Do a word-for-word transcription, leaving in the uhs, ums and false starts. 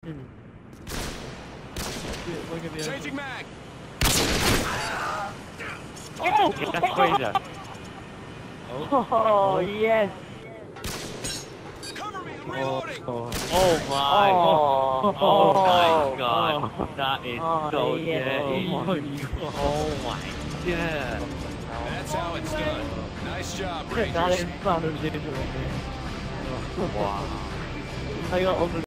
Hmm. Look at the Changing mag. Oh, that's crazy. Oh, Oh, yes. Cover me. I'm oh, reloading. oh, oh my. Oh, Oh, oh my oh, god. oh. That is Oh, so yes. dirty. Oh my Oh my god. That's how it's done. Nice job, That Rangers. is fun. Wow. I got all the